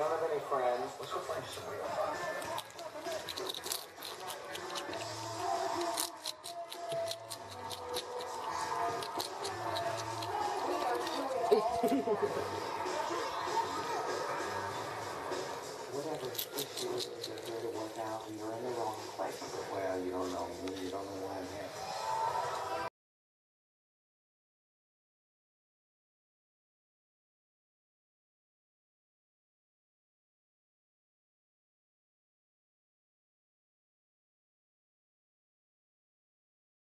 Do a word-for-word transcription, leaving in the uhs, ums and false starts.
don't have any friends. Let's go find you some real fun. Whatever issue is, you're here to work out, and you're in the wrong place. Well, you don't know me. You don't know why I'm here.